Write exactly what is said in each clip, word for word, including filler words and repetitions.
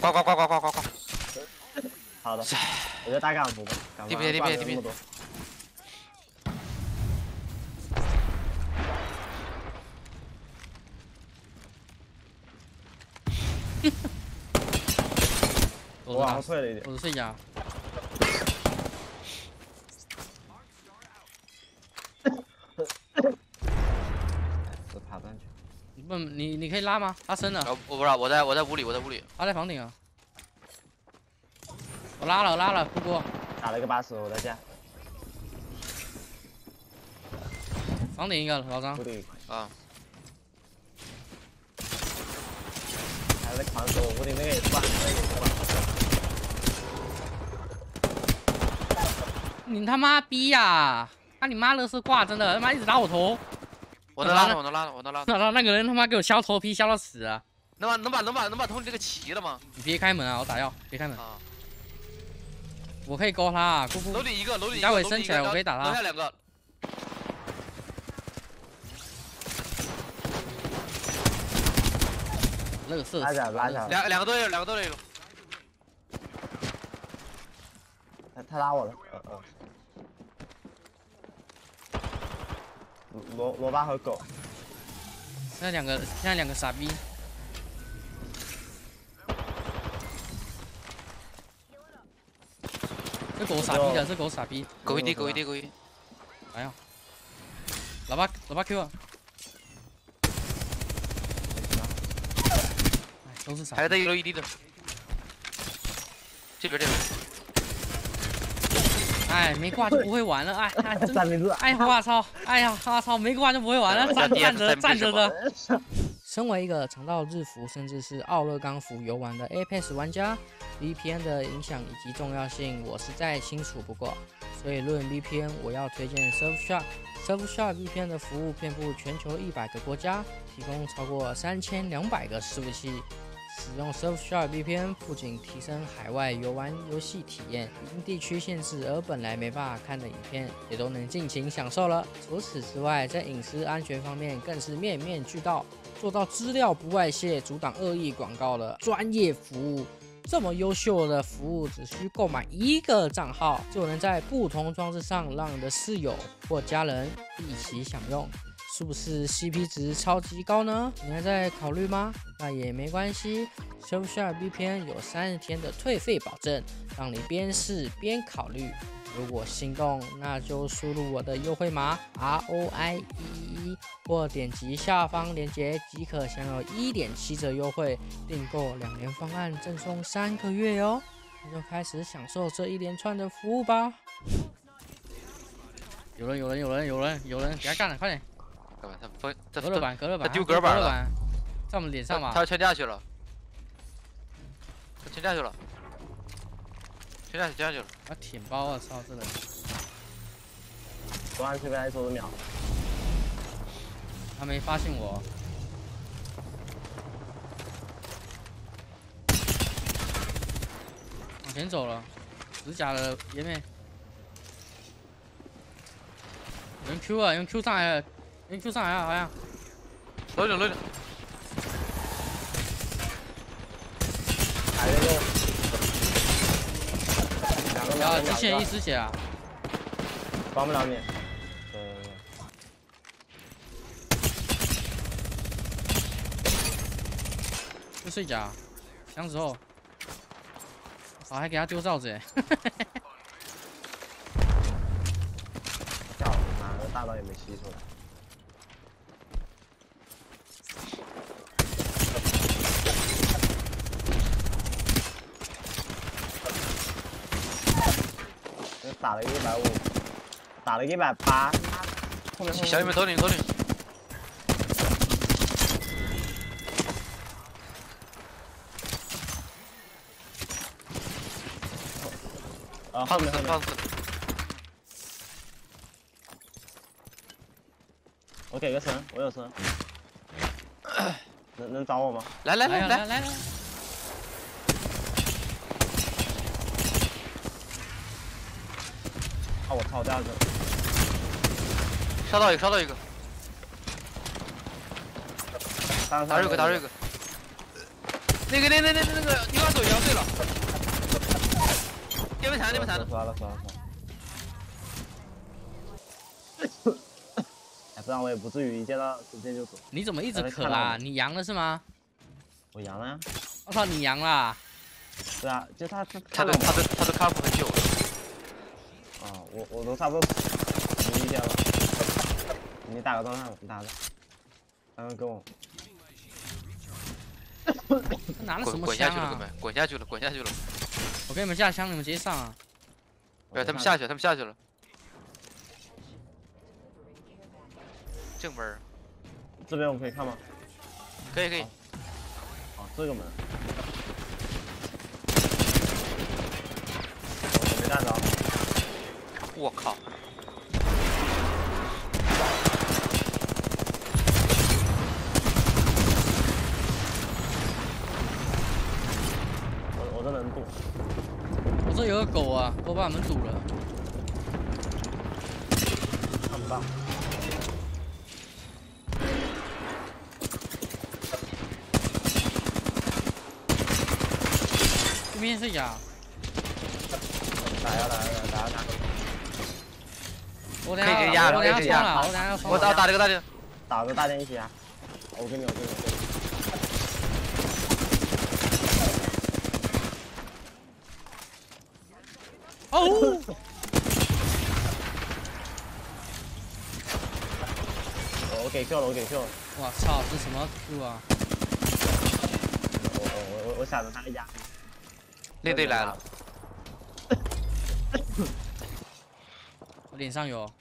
挂挂挂挂挂挂挂。 好的，我就大干部吧。 地别地别地别。 我往后退了一点。 我是睡觉。 我爬上去。 不，你你可以拉吗？他升了。 我我不知道，我在我在屋里，我在屋里。 他在房顶啊。我拉了，我拉了，不过。 打了一个八十，我在家。 房顶一个，老张。 屋顶。 啊。 还在狂走，屋顶那个也断了。 你他妈逼呀、啊！看你妈乐色挂，真的他妈一直打我头。 我能拉了，我能拉了，我能拉了。 那那那个人他妈给我削头皮削到死啊！ 能把能把能把能把通你这个齐了吗？ 你别开门啊！我打药，别开门。 啊。 我可以勾他啊，姑姑。 楼里一个，楼里一个。 待会升起来，我可以打他。 楼下两个。 乐色。 拉下拉下。 两两个都有，两个都有。 他他拉我了。呃呃。罗罗巴和狗。 现在两个，现在两个傻逼。这狗傻逼的，这狗傻逼。 狗一滴，狗一滴，狗一滴。 哎呀，老八，老八 Q 啊！哎，都是傻。 还在一楼一滴的。这边这边。 哎，没挂就不会玩了，哎，哎， 三明治。 哎呀，我操！哎呀，我操！没挂就不会玩了，站站着站着的。身为一个常到日服甚至是奥勒冈服游玩的 Apex 玩家 ，V P N 的影响以及重要性我是再清楚不过。所以论 V P N， 我要推荐 Surfshark。Surfshark V P N 的服务遍布全球一百个国家，提供超过三千两百个伺服器。使用 Surfshark V P N 不仅提升海外游玩游戏体验，因地区限制而本来没办法看的影片，也都能尽情享受了。除此之外，在隐私安全方面更是面面俱到，做到资料不外泄、阻挡恶意广告的专业服务。这么优秀的服务，只需购买一个账号，就能在不同装置上让你的室友或家人一起享用。是不是 C P 值超级高呢？你还在考虑吗？那也没关系 ，Surfshark V P N 有三十天的退费保证，让你边试边考虑。如果心动，那就输入我的优惠码 R O I 一一，或点击下方链接即可享有 一点七折优惠。订购两年方案赠送三个月哟，那就开始享受这一连串的服务吧。有人，有人，有人，有人，有人，给他干了，快点！ 干嘛？他分他隔热板，隔热板， 他丢隔板了， 在我们脸上嘛。 他要劝架去了，他劝架去了，劝架去，劝架去了。 啊，舔包啊！操，这人。 昨晚这边还走了秒。 他没发现我。往前走了，指甲的爷妹。有人 Q 啊，有人 Q 上来了。人 Q 上来了，好像。 楼顶，楼顶。 还在动。两个秒。 啊，机器人一失血啊。 帮不了你。呃。 就睡甲，箱子后。好，还给他丢罩子哎。 操，妈的大刀也没吸出来。打了一个一百五，打了一个一百八，后面小妹妹头顶头顶。 啊，后面后面。 胖子， 我给个绳，我有绳。能能找我吗？ 来来来来来来。 啊！我操，第二个。 杀到一个，杀到一个。打瑞克，打瑞克。 那个那那那那个你把手摇对了，电风扇电风扇的。 刷了刷了刷了。哎，不然我也不至于一见到直接就走。 你怎么一直咳啊？你阳了是吗？ 我阳了呀。 我操，你阳啦！ 对啊，就他他他都他都他都康复很久了。 啊，我我都差不多十一天了。你打个状态吧，你打个。刚刚跟我。 他拿了什么滚下去了， 枪啊哥？们，滚下去了，滚下去了。 我给你们架枪，你们直接上啊！ 对，他们下去了，他们下去了。正门。 这边我可以看吗？ 可以可以。 哦，这个门。我没打着。 我靠！ 我我这能躲。 我这有个狗啊，给我把门堵了。 看不到。 这边是哑。 打呀打呀打呀打！ 我等下可以可以压了我等下可以可以压冲了，我等下要冲了。 我打打这个大电。 打个大电一起啊！我跟你我跟你我跟你。 哦！ 我给 Q 了，我给 Q 了。 我操，这什么 Q 啊？ 我我我我想着他压。 那队来了。 我脸上有。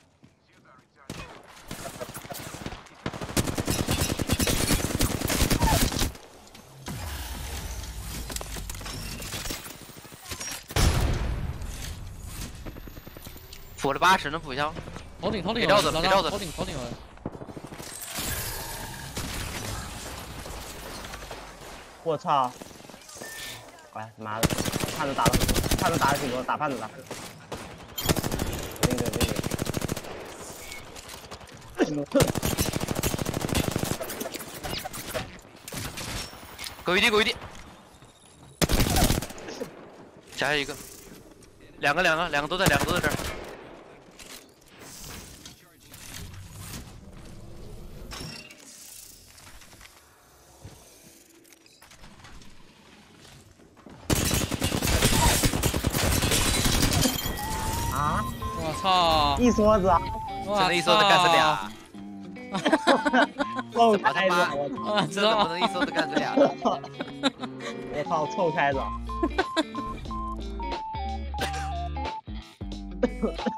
补了八十，能补一下吗？ 头顶头顶有人， 别绕着别绕着头顶头顶有人。 我操！哎妈的，胖子打了很多，胖子打了挺多，打胖子打胖子。那个那个。 狗一滴狗一滴。加一个。两个两个两个都在两个都在这儿。 啊！ 我操！ 一梭子啊！ 真的一梭子干死俩。 臭开着！我操！ 我这怎么能一梭子干死俩？ 我操！臭开着！